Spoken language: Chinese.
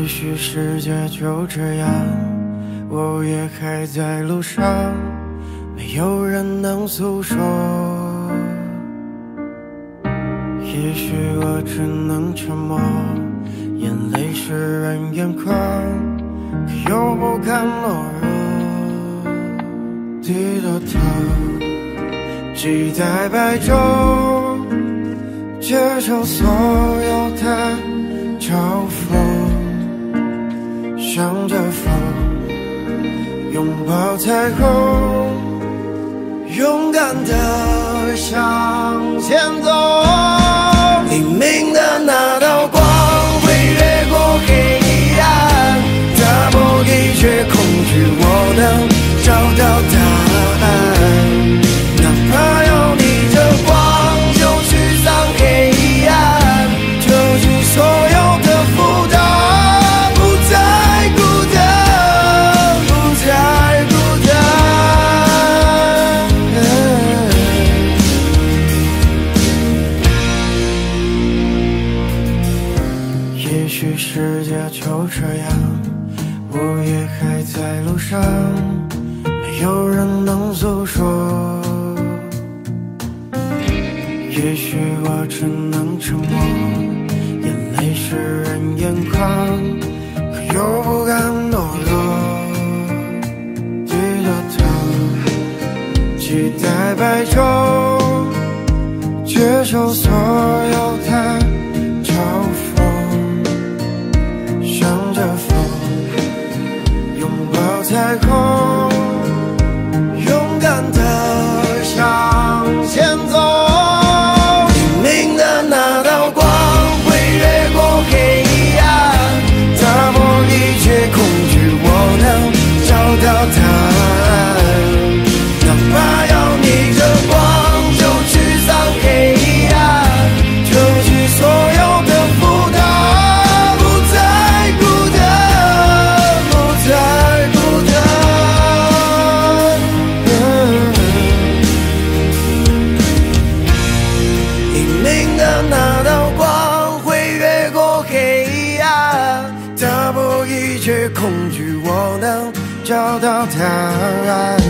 也许世界就这样，我也还在路上，没有人能诉说。也许我只能沉默，眼泪湿润眼眶，可又不敢懦弱。低着头，期待白昼，接受所有的嘲讽，向着风，拥抱彩虹，勇敢地向前走。黎明的那道光会越过黑暗，打破一切恐惧，我能找到答案。哪怕要逆着光就驱散黑暗，丢弃所有的负担，不再孤单，不再孤单。也许世界就这样，我也还在路上，没有人能诉说。也许我只能沉默，眼泪湿润眼眶，可又不敢懦弱。低着头，期待白昼，接受所有的嘲讽，向着风，拥抱彩虹，勇敢地向前走。黎明的那道光会越过黑暗，打破一切恐惧，我能找到答案。哪怕要逆着光就驱散黑暗，丢弃所有的负担，不再孤单，不再孤单。黎明的那道光会越过黑暗，打破一切恐惧，我能找到答案。